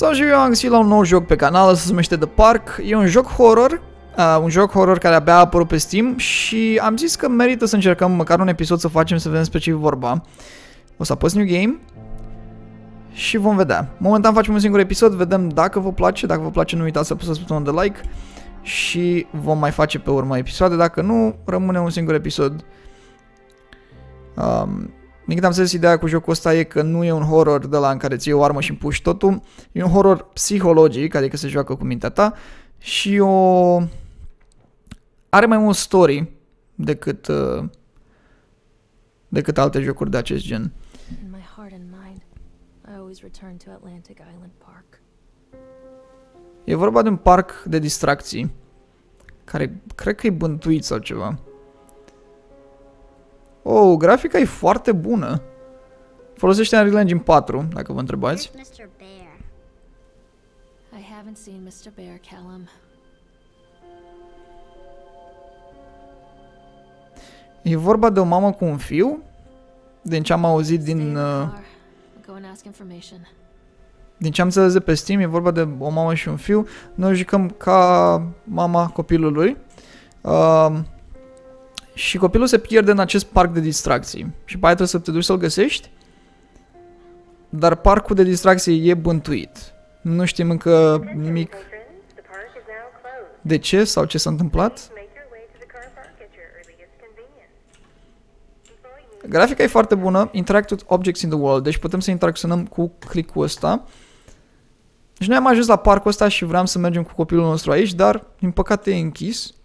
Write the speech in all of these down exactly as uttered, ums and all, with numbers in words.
Sau și eu am găsit la un nou joc pe canal, se numește The Park. E un joc horror, uh, un joc horror care abia a apărut pe Steam și am zis că merită să încercăm măcar un episod să facem, să vedem despre ce e vorba. O să apăs New Game și vom vedea. Momentan facem un singur episod, vedem dacă vă place, dacă vă place nu uitați să apăsați butonul de like și vom mai face pe urmă episoade, dacă nu, rămâne un singur episod. Um, Din câte am înțeles, ideea cu jocul ăsta e că nu e un horror de la în care ți iei o armă și împuși totul. E un horror psihologic, adică se joacă cu mintea ta și o... are mai mult story decât, uh, decât alte jocuri de acest gen. In my heart and mind, I always return to Atlantic Island Park. E vorba de un parc de distracții, care cred că e bântuit sau ceva. Oh, grafica e foarte bună. Folosește Unreal Engine patru, dacă vă întrebați. mister Bear? I haven't seen mister Bear, Callum. E vorba de o mamă cu un fiu, din ce am auzit din... Uh, Go and ask information. din ce am înțeles de pe Steam, e vorba de o mamă și un fiu. Noi jucăm ca mama copilului. Uh, și copilul se pierde în acest parc de distracții. Și pe aia trebuie să te duci să-l găsești. Dar parcul de distracții e bântuit. Nu știm încă nimic de ce sau ce s-a întâmplat. Grafica e foarte bună. Interact with objects in the world. Deci putem să interacționăm cu click-ul ăsta. Și noi am ajuns la parcul ăsta și vreau să mergem cu copilul nostru aici, dar din păcate e închis.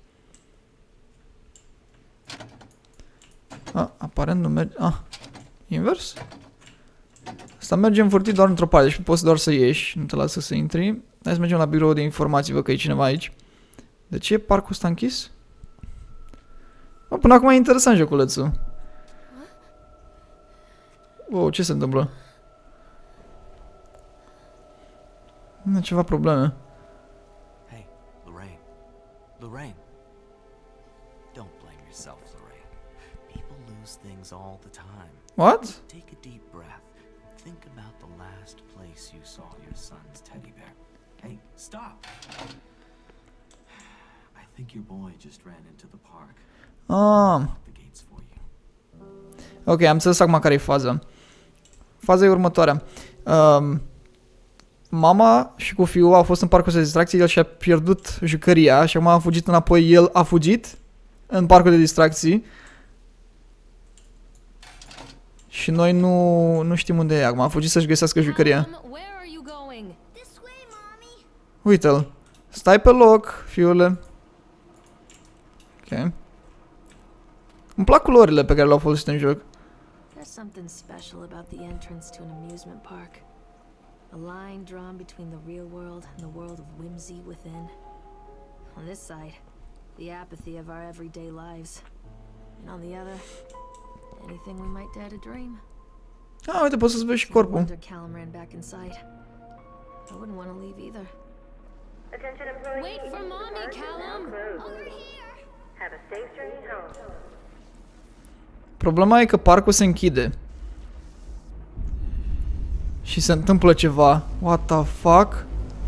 A, aparent nu merge... Ah, invers? Asta merge învârtit doar într-o parte, deci poți doar să ieși, nu te lasă să intri. Hai să mergem la birou de informații, văd că e cineva aici. De ce e parcul ăsta închis? Bă, până acum e interesant joculețul. Wow, ce se întâmplă? Nu, ceva probleme. Hey, Lorraine. Lorraine. Don't blame yourself, Lorraine. People lose things all the time. What? Take a deep breath. Think about the last place you saw your son's teddy bear. Hey, stop. I think your boy just ran into the park. Ah. The gates for you. Ok, am înțeles acum care e faza. Faza e următoarea. Um, mama și cu fiul au fost în parcul de distracții, el și-a pierdut jucăria și acum a fugit înapoi, el a fugit în parcul de distracții. Și noi nu, nu știm unde e acum, a fugit să-și găsească jucăria. Uite-l. Stai pe loc, fiule. Ok. Îmi plac culorile pe care le-au folosit în joc. There's something special about the entrance to an amusement park. A line drawn between the real world and the world of whimsy within. On this side, the apathy of our everyday lives. And on the other, anything we might dare to dream. Ah, uite, poți să-ți vezi și corpul. Callum ran back inside. I wouldn't want to leave either. Wait for mommy, Callum. Over here. Have a safe journey home. Problema e că parcul se închide. Și se întâmplă ceva. What the fuck?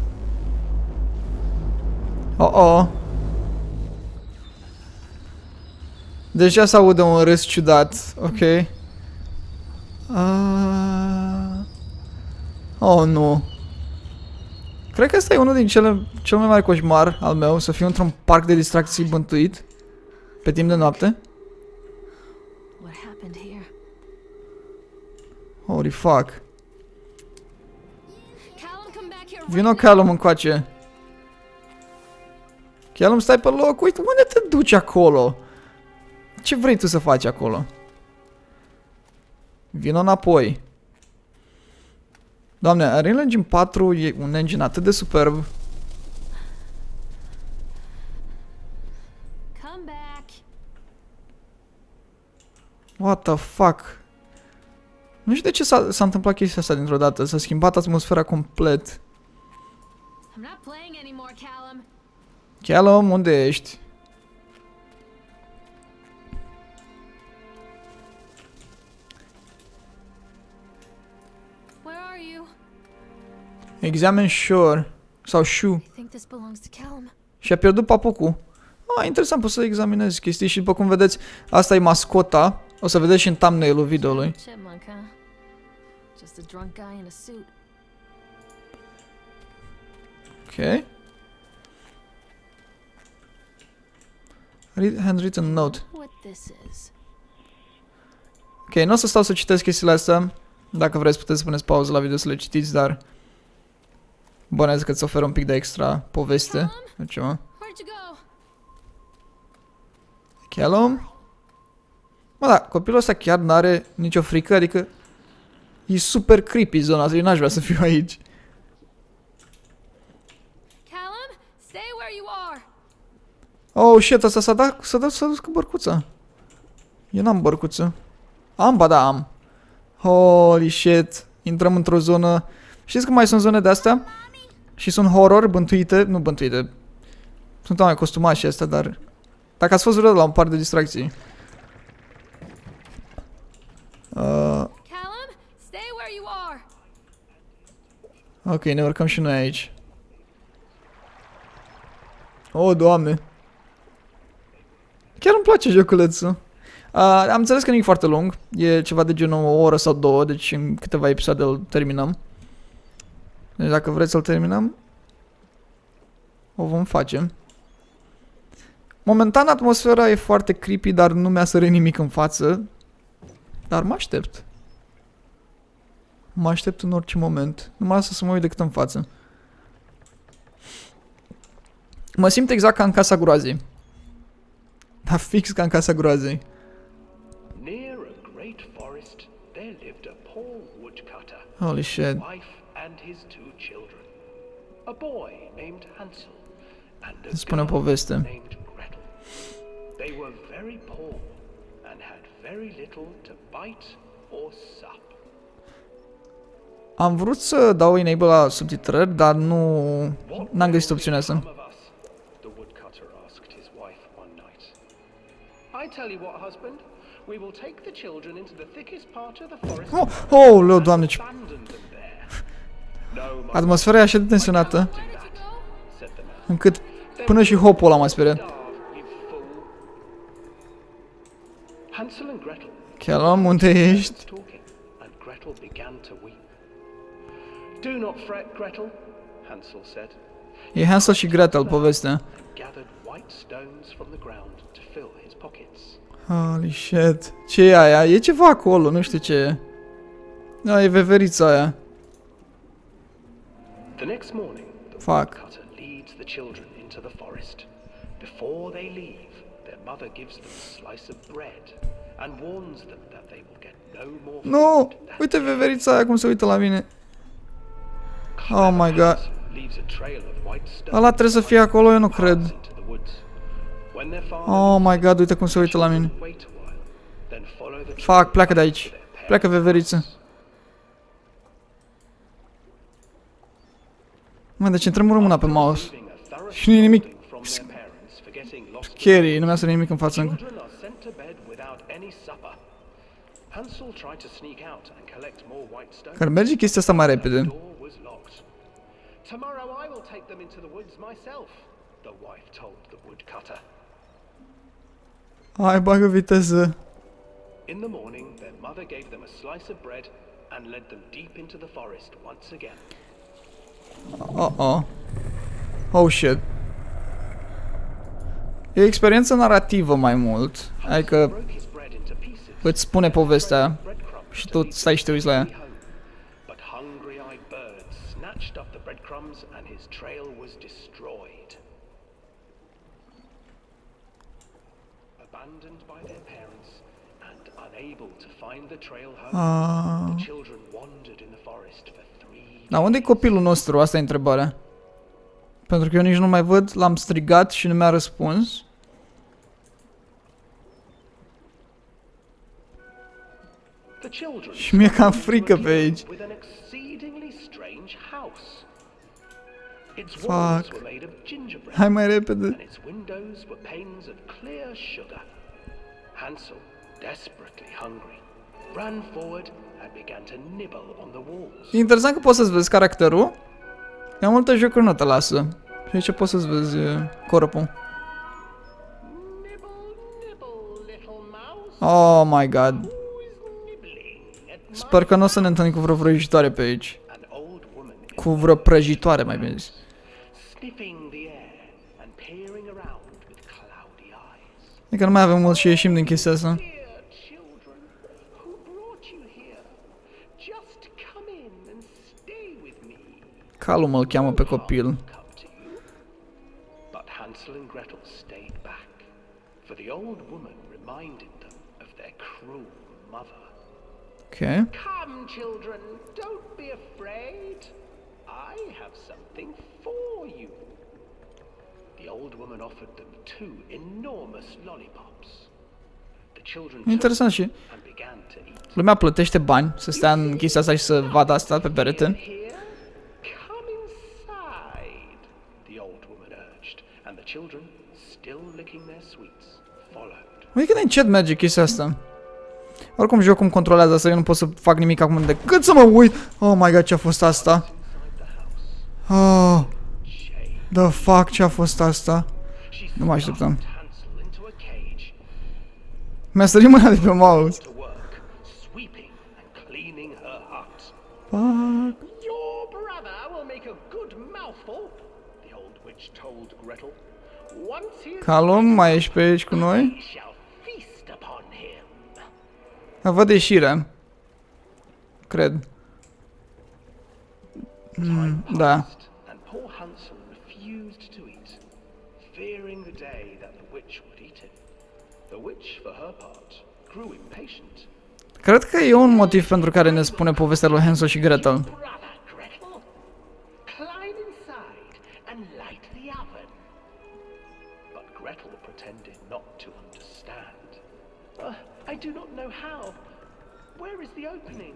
Oh oh. Deja se aude un râs ciudat. Ok. Uh... Oh nu. Cred că ăsta e unul din cele, cel mai mare coșmar al meu. Să fiu într-un parc de distracții bântuit pe timp de noapte. Holy fuck. Vino Callum încoace. Callum, stai pe loc. Uite, unde te duci acolo? Ce vrei tu să faci acolo? Vino înapoi. Doamne, Unreal Engine patru e un engine atât de superb. What the fuck? Nu știu de ce s-a întâmplat chestia asta dintr-o dată. S-a schimbat atmosfera complet. Callum, unde ești? Examine Shore. Sau Shoe. I think this belongs to Callum. Și a pierdut papucul. Ah, interesant, pot să examinez chestii și după cum vedeți, asta e mascota. O să vedeți și în thumbnail-ul videoului. Chipmunk, huh? Just a drunk guy in a suit. Ok. Read handwritten note. What this is? Ok, nu o să stau să citesc chestiile astea. Dacă vreți puteți să puneți pauză la video să le citiți, dar bănesc că îți oferă un pic de extra poveste. Ceva. Where'd you go? Callum? Mă, da, copilul ăsta chiar n-are nicio frică, adică e super creepy zona asta, eu n-aș vrea să fiu aici. Callum, stay where you are. Oh, shit, asta s-a dat, s-a dat, s-a dus cu bărcuța. Eu n-am bărcuță. Am, ba da, am. Holy shit, intrăm într-o zonă. Știți că mai sunt zone de-astea? Și sunt horror, bântuite, nu bântuite. Sunt mai costumați și astea, dar dacă ați fost vreodată la un parc de distracții. Uh, Callum, stay where you are. ok, ne urcăm și noi aici. Oh, Doamne. Chiar îmi place joculețul. Uh, am înțeles că nu e foarte lung. E ceva de genul o oră sau două, deci în câteva episoade îl terminăm. Deci dacă vreți să-l terminăm, o vom face. Momentan atmosfera e foarte creepy, dar nu mi-a sărit nimic în față. Dar mă aștept. Mă aștept în orice moment. Nu mă lasă să mă uit decât în față. Mă simt exact ca în Casa Groazei. Dar fix ca în Casa Groazei. Near a great forest, there lived a poor woodcutter, Holy shit. wife and his two children. A boy named Hansel and a Spune o girl poveste. named Gretel. They were very poor and had very little to bite or sup. Am vrut să dau enable la subtitrări, dar nu n-am găsit opțiunea asta. The woodcutter asked his wife one night. I tell you what, husband, we will take the children into the thickest part of the forest. Oh, oh, leu, Doamne, ce... Abandon them there. No, my Atmosfera e așa de tensionată, said the man. încât până și hopul ăla m-a speriat. Starve, you fool. Hansel and Gretel Callum, unde ești? talking, and Gretel began to weep. Do not fret, Gretel, Hansel said, E Hansel și Gretel, povestea. and gathered white stones from the ground to fill his pockets. Holy shit. Ce e aia? E ceva acolo, nu știu ce e. Da, e veverița aia. The next morning, the Fuck. woodcutter leads the children into the forest. Before they leave, their mother gives them a slice of bread and warns them that they will get no more Nu! food that Uite day. veverița aia cum se uită la mine. Oh my god. Leaves a trail of white stones Ăla trebuie să fie acolo, eu nu cred. into the woods. When their father Oh my god, uite cum se uită la mine. wait a while, then follow the Fac, trail pleacă de back aici. to their parents' Pleacă veveriță. house. Mă, deci îmi tremură mâna pe mouse. Receiving a thorough Și nu e nimic scolding from their parents for getting lost. scary, nu mi-a sărit nimic în față încă. Children are sent to bed without any supper. Hansel tried to sneak out and collect more white stones. Care merge chestia asta mai The repede. door was locked. Tomorrow I will take them into the woods myself, the wife told the woodcutter. Hai, bagă viteză. In the morning, their mother gave them a slice of bread and led them deep into the forest once again. Oh, oh. Oh, shit. E o experiență narrativă mai mult. Adică Broke his bread into pieces. îți spune povestea Breadcrumbs și to tu stai și te uiți la ea. home. But hungry-eyed birds snatched up the breadcrumbs and his trail was destroyed. Abandoned by their parents and unable to find the trail home, Ah. the children wandered in the forest for three Dar unde e copilul nostru? Asta e întrebarea. Pentru că eu nici nu mai văd, l-am strigat și nu mi-a răspuns. The children Și mi-e cam stumbled frică into a pe cave aici. with an exceedingly strange house. Its Fuck. walls were made of gingerbread. Hai mai repede. And its windows were panes of clear sugar. Hansel, desperately hungry, ran forward and began to nibble on the walls. E interesant că poți să-ți vezi caracterul Ia multe jocuri nu te lasă. Și aici poți să-ți vezi corpul. Oh my god. Sper că nu o să ne întâlnim cu vreo vrăjitoare pe aici. Cu vreo prăjitoare, mai bine zis. Adică nu mai avem mult și ieșim din chestia asta. Calum îl cheamă pe copil. But Hansel and Gretel stayed back, for the old woman reminded them of their cruel mother. Okay. Come, children, don't be afraid. I have something for you. The old woman offered them two enormous lollipops. The children took Interesant them și and began to eat. lumea plătește bani să stea în chestia asta și să vadă asta pe perete. Come inside, the old woman urged, and the children, still licking their sweets, followed. Uite cât de încet merge chestia asta. Oricum jocul îmi controlează asta, eu nu pot să fac nimic acum decât să mă uit. Oh my god, ce a fost asta? Oh, the fuck, ce a fost asta? Nu mă așteptam. Mi-a sărit mâna de pe mouse. Fuck. Your brother will make a good mouthful, the old witch told Gretel. Once he is Calum, mai ești pe aici cu we noi? shall feast upon him. Văd ieșirea. Cred. Mm, da. And poor Hansel refused to eat, fearing the day that the witch would eat him. The witch, for her part, grew impatient. Cred că e un motiv pentru care ne spune povestea lui Hansel și Gretel. Brother Gretel, climb inside and light the oven. But Gretel pretended not to understand. Uh, I do not know how. Where is the opening?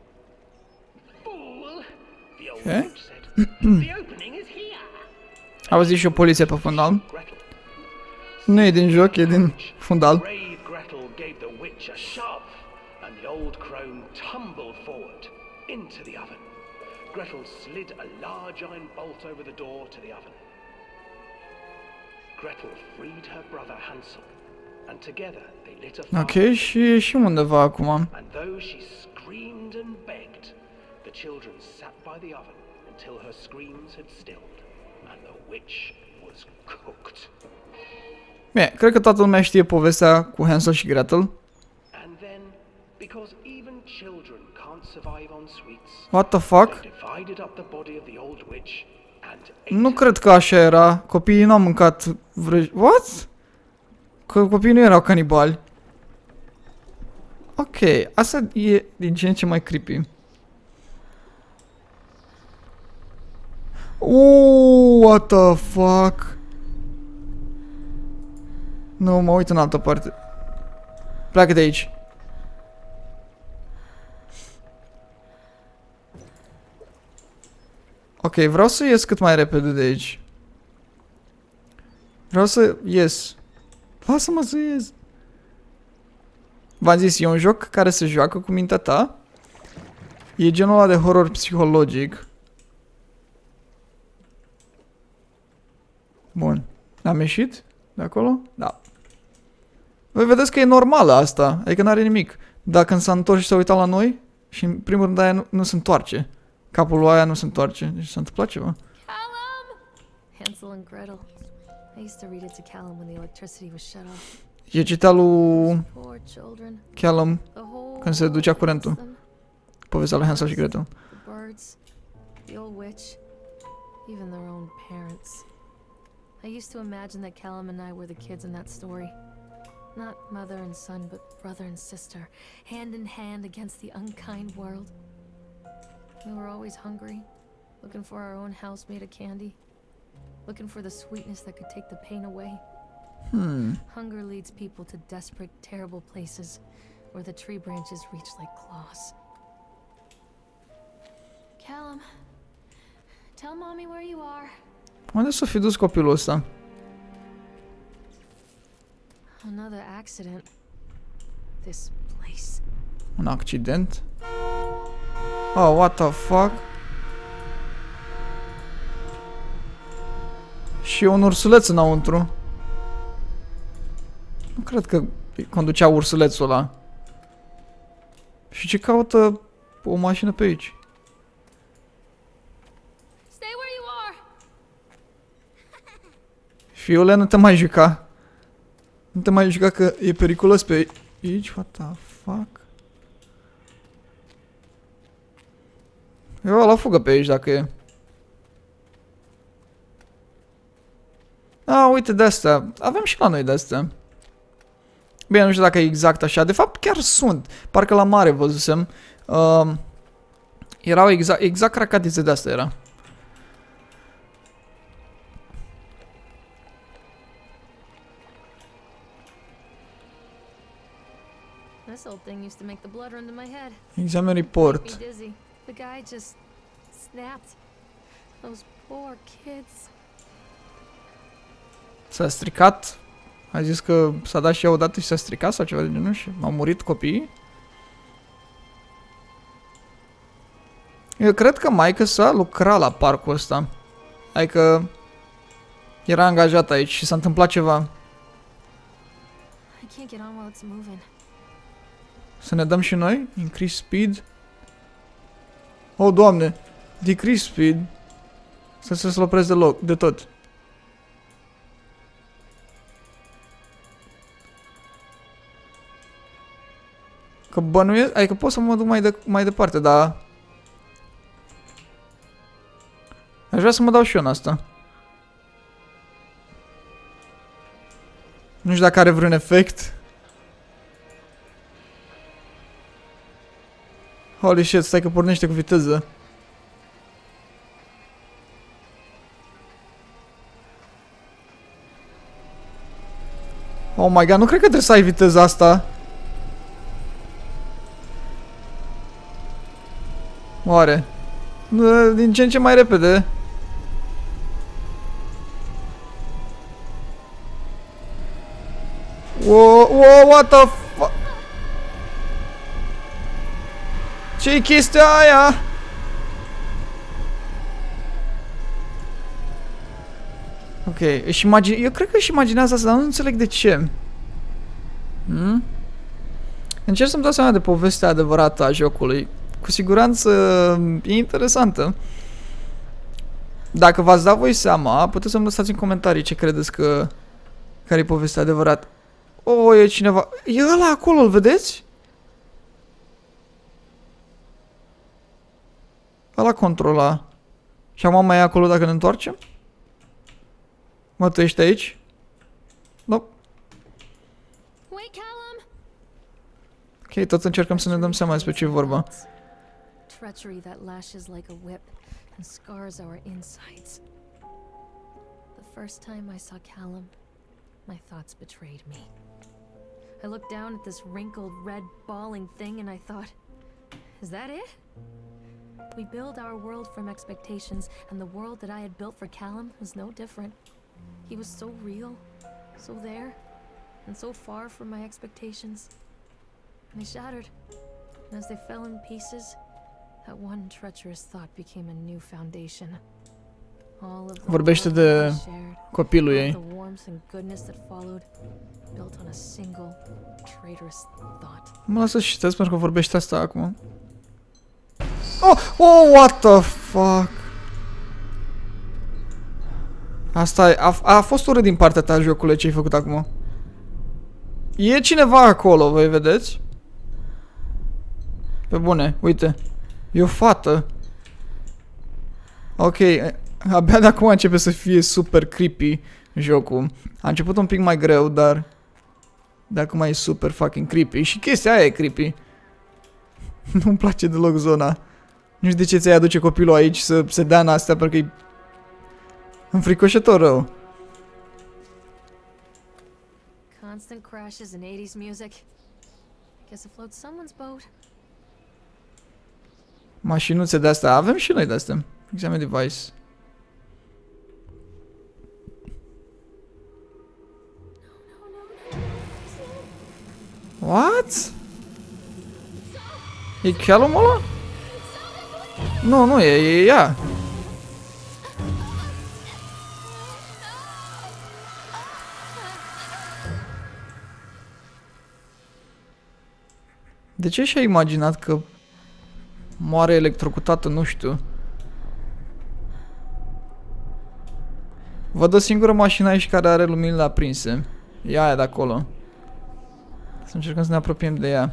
Fool! The old Okay. witch said. The opening is here. Auzi și o poliție pe fundal. Gretel. Nu e din joc, e din fundal. Brave Gretel gave the witch a shove, and the old crone tumbled forward into the oven. Gretel slid a large iron bolt over the door to the oven. Gretel freed her brother Hansel, and together they lit a fire. Ok, și ieșim undeva acum. And though she screamed and begged, the children sat by the oven until her screams had stilled, and the witch was cooked. Bine, cred că toată lumea știe povestea cu Hansel și Gretel. And then, because even children can't survive on sweets, What the fuck? they divided up the body of the old witch and ate Nu it. cred că așa era. Copiii nu au mâncat vrăj... What? Că copiii nu erau canibali. Ok, asta e din ce în ce mai creepy. Uuuu, what the fuck? Nu, mă uit în altă parte. Pleacă de aici. Ok, vreau să ies cât mai repede de aici. Vreau să ies. Lasă-mă să ies. V-am zis, e un joc care se joacă cu mintea ta. E genul ăla de horror psihologic. Bun. Am ieșit de acolo? Da. Voi vedeți că e normală asta. Adică n-are nimic. Dacă când s-a întors și s-a uitat la noi, și în primul rând aia nu, nu se întoarce. Capul lui aia nu se întoarce. Deci s-a întâmplat ceva. Callum! Hansel and Gretel. I used to read it to Callum when the electricity was shut off. E citea lui Poor children. Callum The whole când se ducea world curentul. loves them. Povestea lui Hansel și Gretel. The birds, the old witch, even their own parents. I used to imagine that Callum and I were the kids in that story. Not mother and son, but brother and sister, hand in hand against the unkind world. We were always hungry, looking for our own house made of candy, looking for the sweetness that could take the pain away. Hmm. Hunger leads people to desperate, terrible places where the tree branches reach like claws. Callum, tell mommy where you are. Unde s-a fi dus copilul ăsta? Another accident. This place. Un accident? Oh, what the fuck? Și un ursuleț înăuntru. Nu cred că conducea ursulețul ăla. Și ce caută o mașină pe aici? Stay where you are. Fiule, nu te mai juca. Nu te mai juca că e periculos pe aici. What the fuck? Eu la fugă pe aici dacă e. Ah, uite de astea. Avem și la noi de astea. Bine, nu știu dacă e exact așa. De fapt, chiar sunt. Parcă la mare văzusem. Uh, erau exact, exact cracatițe de astea era. This old thing used to make the blood run to my head. Examen report. Make me dizzy. The guy just snapped. Those poor kids. S-a stricat. A zis că s-a dat și ea odată și s-a stricat sau ceva de genul și au murit copiii. Eu cred că maică-sa lucra la parcul ăsta. Adică era angajat aici și s-a întâmplat ceva. I can't get on while it's moving. Să ne dăm și noi? Increase speed. Oh, Doamne! Decrease speed. Să se opresc deloc, de tot. Că bănuiesc, adică pot să mă duc mai, de, mai departe, dar... Aș vrea să mă dau și eu în asta. Nu știu dacă are vreun efect. Holy shit, stai că pornește cu viteză. Oh my god, nu cred că trebuie să ai viteza asta. Oare? Din ce în ce mai repede. Wow, wow, what the fuck? Ce-i chestia aia? Ok, își imagine... Eu cred că își imaginează asta, dar nu înțeleg de ce. Hmm? Încerc să-mi dau seama de povestea adevărată a jocului. Cu siguranță e interesantă. Dacă v-ați dat voi seama, puteți să-mi lăsați în comentarii ce credeți că... care e povestea adevărată. Oh, e cineva... E ăla acolo, îl vedeți? Ăla controla. Și acum mai e acolo dacă ne întoarcem? Mă, tu ești aici? Nope. Wait, Callum. Ok, tot încercăm să ne dăm seama despre ce e vorba. Treachery that lashes like a whip and scars our insides. The first time I saw Callum, my thoughts betrayed me. I looked down at this wrinkled, red, bawling thing and I thought, is that it? We build our world from expectations, and the world that I had built for Callum was no different. He was so real, so there, and so far from my expectations. And they shattered, and as they fell in pieces, that one treacherous thought became a new foundation. All of the Vorbește de copilul ei. the warmth and goodness that followed, built on a single traitorous thought. Mă lasă și citesc pentru că vorbește asta acum. Oh, oh, what the fuck? Asta e, a, a fost urât din partea ta, jocule, ce ai făcut acum. E cineva acolo, voi vedeți? Pe bune, uite. E o fată. Ok, abia de acum începe să fie super creepy jocul. A început un pic mai greu, dar de acum e super fucking creepy. Și chestia aia e creepy. Nu-mi place deloc zona. Nu știu de ce ți-ai aduce copilul aici să se dea în astea, pentru că e înfricoșător rău. Constant crashes and eighties music. Guess it floats someone's boat. Mașinuțe de astea. Avem și noi de astea. Examen device. What? E Callum ăla? Nu, nu, e, e ea. De ce și-a imaginat că moare electrocutată, nu știu. Văd o singură mașină aici care are luminile aprinse. E aia de acolo. Să încercăm să ne apropiem de ea.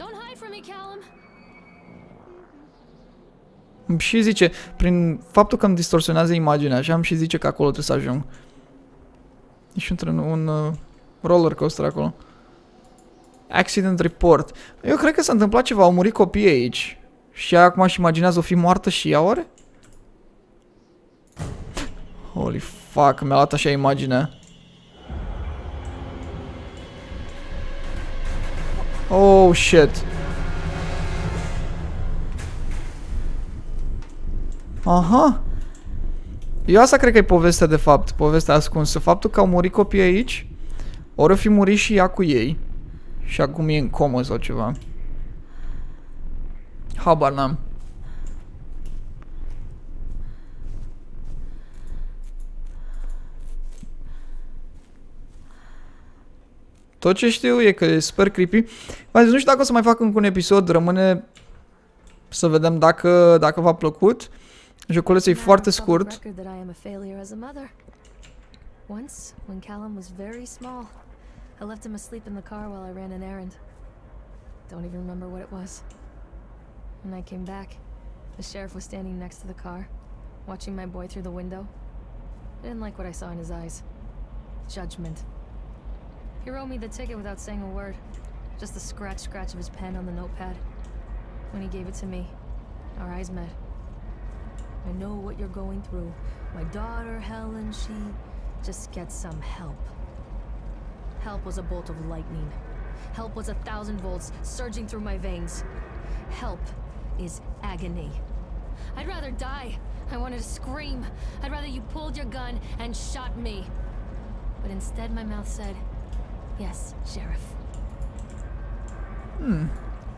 Îmi și zice, prin faptul că îmi distorsionează imaginea, așa îmi și zice că acolo trebuie să ajung. E și un, un uh, roller coaster acolo. Accident report. Eu cred că s-a întâmplat ceva, au murit copii aici. Și ea acum își imaginează o fi moartă și ea oare? Holy fuck, mi-a luat așa imaginea. Oh shit. Aha. Eu asta cred că e povestea de fapt, povestea ascunsă. Faptul că au murit copii aici, ori o fi murit și ea cu ei. Și acum e în comă sau ceva. Habar n-am. Tot ce știu e că e super creepy. Nu știu dacă o să mai fac încă un episod, rămâne să vedem dacă, dacă v-a plăcut. Joculețul e foarte scurt. Once, when Callum was very small, I left him asleep in the car while I ran an errand. Don't even remember what it was. When I came back, the sheriff was standing next to the car, watching my boy through the window. I didn't like what I saw in his eyes. Judgment. He wrote me the ticket without saying a word. Just the scratch scratch of his pen on the notepad. When he gave it to me, our eyes met. I know what you're going through. My daughter, Helen, she just gets some help. Help was a bolt of lightning. Help was a thousand volts surging through my veins. Help is agony. I'd rather die. I wanted to scream. I'd rather you pulled your gun and shot me. But instead my mouth said, yes, Sheriff. Hmm.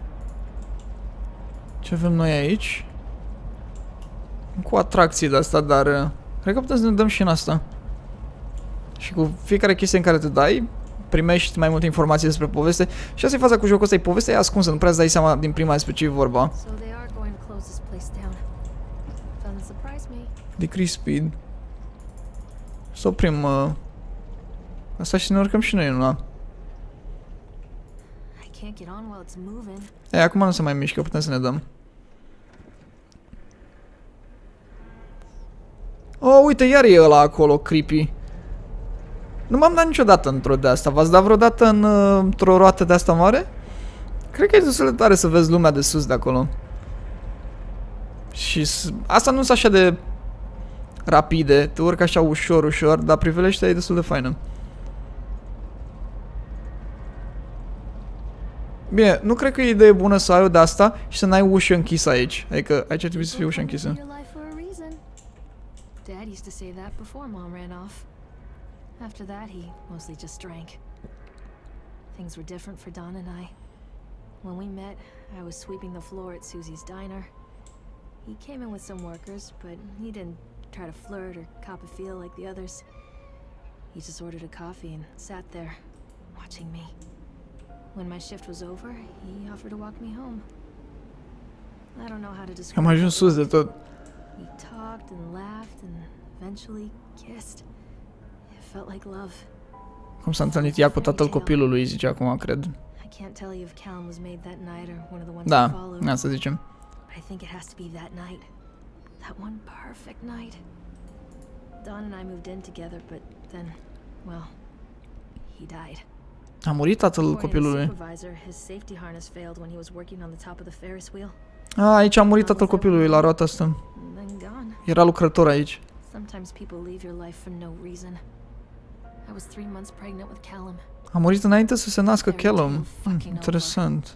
Ce avem noi aici? Cu atracții de asta, dar uh, cred că putem să ne dăm și în asta. Și cu fiecare chestie în care te dai, primești mai multe informații despre poveste. Și asta e faza cu jocul ăsta, e povestea e ascunsă, nu prea îți dai seama din prima despre ce e vorba. Decrease speed. Să oprim uh, asta și să ne urcăm și noi în una. E, acum nu se mai mișcă, putem să ne dăm. Oh, uite, iar e ăla acolo, creepy. Nu m-am dat niciodată într-o de asta. V-ați dat vreodată în, uh, într-o roată de asta mare? Cred că e destul de tare să vezi lumea de sus de acolo. Și asta nu sunt așa de rapide, te urcă așa ușor, ușor, dar priveliștea e destul de faină. Bine, nu cred că e idee bună să ai o de asta și să n-ai ușă închisă aici. Adică aici ar trebui să fie ușă închisă. Dad used to say that before Mom ran off. After that, he mostly just drank. Things were different for Don and I. When we met, I was sweeping the floor at Susie's diner. He came in with some workers, but he didn't try to flirt or cop a feel like the others. He just ordered a coffee and sat there, watching me. When my shift was over, he offered to walk me home. I don't know how to describe. Am ajuns sus de tot. We talked and laughed and eventually kissed. It felt like love. Cum s-a întâlnit ea cu tatăl copilului, zice acum, cred. I can't tell you if Callum was made that night or one of the ones Da, that followed. asta zicem. But I think it has to be that night. That one perfect night. Don and I moved in together, but then, well, he died. A murit tatăl copilului. Supervisor, his safety harness failed when he was working on the top of the Ferris wheel. A, aici a murit tatăl copilului la roata asta. Era lucrător aici. Sometimes people leave your life for no reason. I was three months pregnant with Callum. A murit înainte să se nască Callum. Hmm, interesant.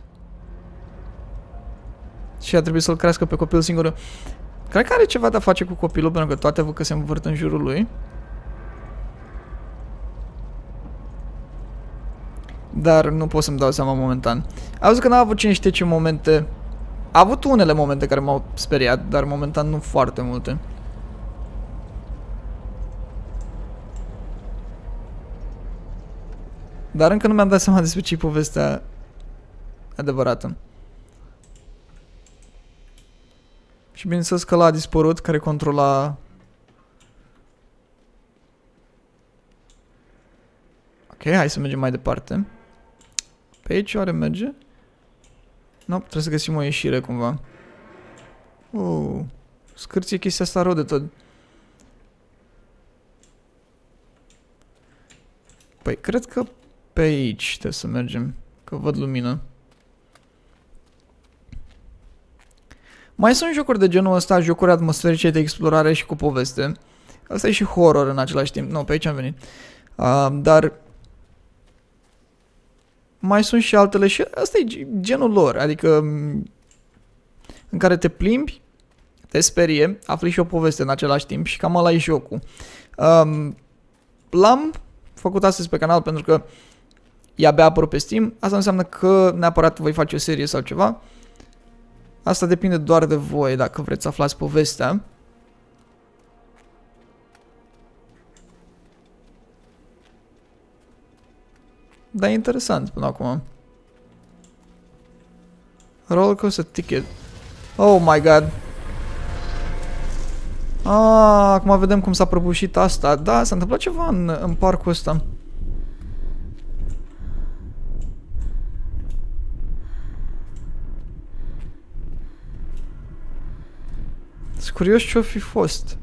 Și a trebuit să-l crească pe copil singur. Cred că are ceva de a face cu copilul, pentru că toate văd că se învârt în jurul lui. Dar nu pot să-mi dau seama momentan. Am văzut că n-a avut cine știe ce momente. A avut unele momente care m-au speriat, dar momentan nu foarte multe. Dar încă nu mi-am dat seama despre ce-i povestea adevărată. Și bineînțeles că ăla a dispărut, care controla... Ok, hai să mergem mai departe. Pe aici oare merge? Nu, no, trebuie să găsim o ieșire cumva. Uh, scârție chestia asta rău de tot. Păi, cred că pe aici trebuie să mergem, că văd lumină. Mai sunt jocuri de genul ăsta, jocuri atmosferice de explorare și cu poveste. Asta e și horror în același timp. Nu, pe aici am venit. Uh, dar... Mai sunt și altele și asta e genul lor, adică în care te plimbi, te sperie, afli și o poveste în același timp și cam ăla e jocul. Um, L-am făcut astăzi pe canal pentru că e abia apărut pe Steam, asta înseamnă că neapărat voi face o serie sau ceva. Asta depinde doar de voi dacă vreți să aflați povestea. Dar e interesant până acum. Rollercoaster ticket. Oh my god. Ah, acum vedem cum s-a prăbușit asta. Da, s-a întâmplat ceva în, în parcul ăsta. Sunt curios ce-o fi fost.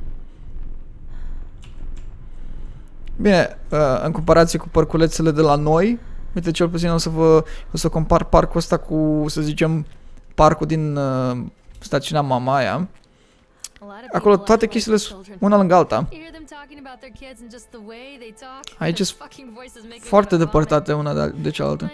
Bine, în comparație cu parculețele de la noi, uite, cel puțin o să vă o să compar parcul ăsta cu, să zicem, parcul din uh, stațiunea Mamaia. Acolo toate chestiile sunt una lângă alta. Aici sunt foarte depărtate una de, de cealaltă.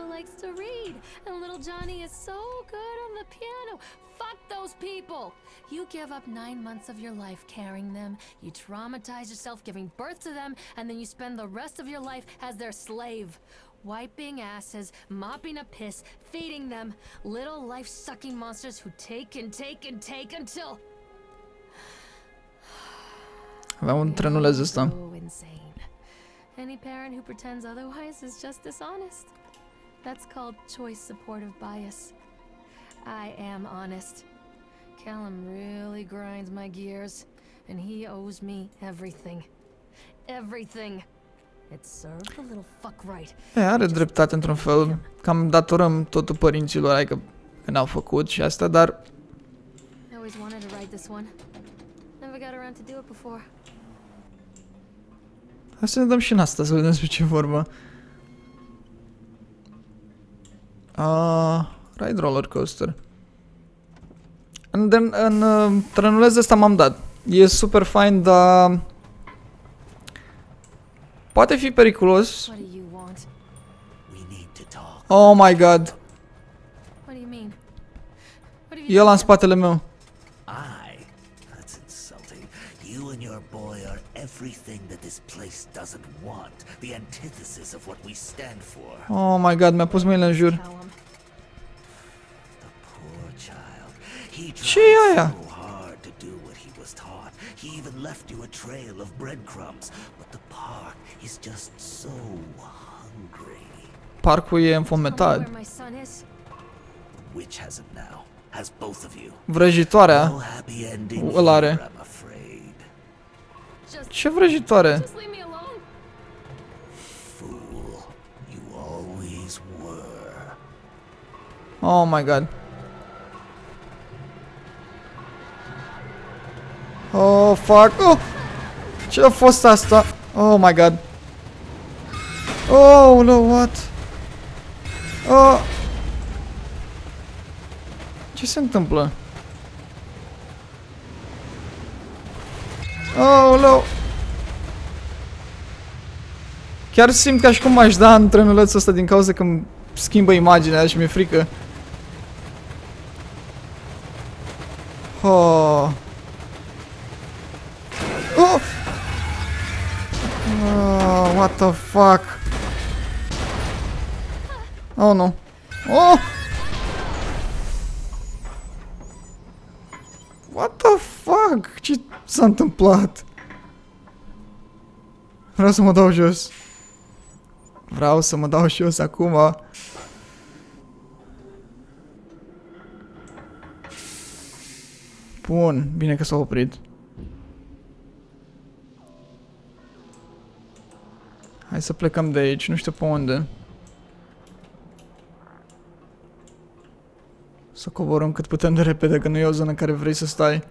You give up nine months of your life carrying them, you traumatize yourself giving birth to them, and then you spend the rest of your life as their slave. Wiping asses, mopping up piss, feeding them, little life-sucking monsters who take and take and take until... Avea un trenuleț ăsta. Any parent who pretends otherwise is just dishonest. That's called choice supportive bias. I am honest. Callum really grinds my gears, and he owes me everything. Everything. It served the little fuck right. E, are dreptate într-un fel. Cam datorăm totul părinților, adică că n-au făcut și asta, dar... I always wanted to write this one. Never got around to do it before. Hai să ne dăm și în asta, să vedem despre ce e vorba. Ah, ride roller coaster. În, în, în uh, trenuleț ăsta m-am dat. E super fain, dar... poate fi periculos. Oh my god. E ăla în spatele meu. Oh my god, mi-a pus mâinile în jur. Ce e aia? Parcul e înfometat. Vrăjitoarea îl are. Ce vrăjitoare? Oh my god. Oh, fuck. Oh! Ce a fost asta? Oh my god. Oh, no, what? Oh! Ce se întâmplă? Oh, no! Chiar simt ca și cum aș da în trenulețul ăsta din cauza că îmi schimbă imaginea și mi-e frică. Oh! Oh! Oh, what the fuck? Oh, no. Oh! What the fuck? Ce s-a întâmplat? Vreau să mă dau jos. Vreau să mă dau jos acum. Bun, bine că s-a oprit. Hai să plecăm de aici, nu știu pe unde. Să coborăm cât putem de repede, că nu e o zonă în care vrei să stai.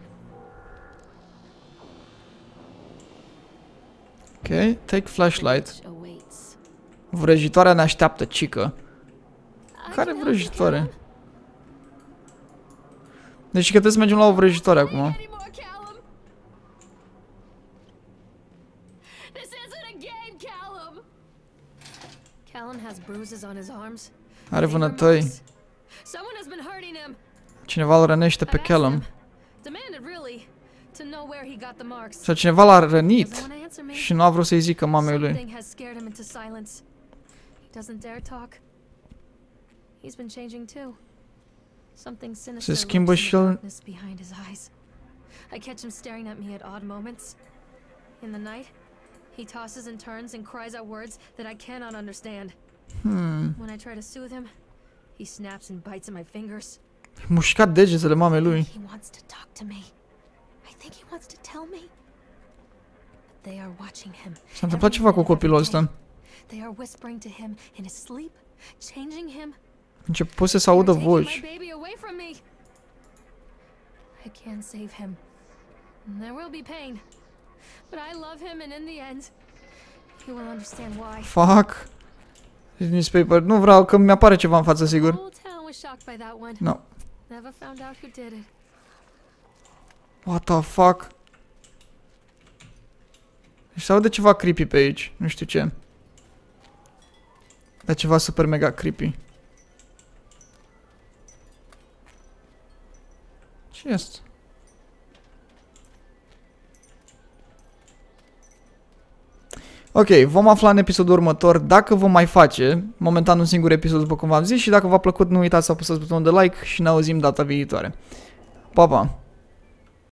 Ok, take flashlight. Vrăjitoarea ne așteaptă, cică. Care vrăjitoare? Deci că trebuie să mergem la o vrăjitoare acum. Are vânătăi. Cineva îl rănește pe Callum. Sau cineva l-a rănit și nu a vrut să-i zică mamei lui. Se schimbă și el. He tosses and turns and cries out words that I cannot understand. Hmm. When I try to soothe him, he snaps and bites at my fingers. Mușcat degetele mamei lui. He wants to talk to me. I think he wants to tell me. But they are watching him. S-a întâmplat ceva cu copilul ăsta. They are whispering to him in his sleep, changing him. Început să se audă voci. I can't save him. There will be pain. But I love him and in the end he will understand why. Fuck. Newspaper. Nu vreau că mi-apare ceva în față, sigur. No. Never found out who did it. What the fuck? Deci se aude ceva creepy pe aici. Nu știu ce. Dar ceva super mega creepy. Ce este? Ok, vom afla în episodul următor dacă vom mai face, momentan un singur episod după cum v-am zis, și dacă v-a plăcut nu uitați să apăsați butonul de like și ne auzim data viitoare. Pa, pa!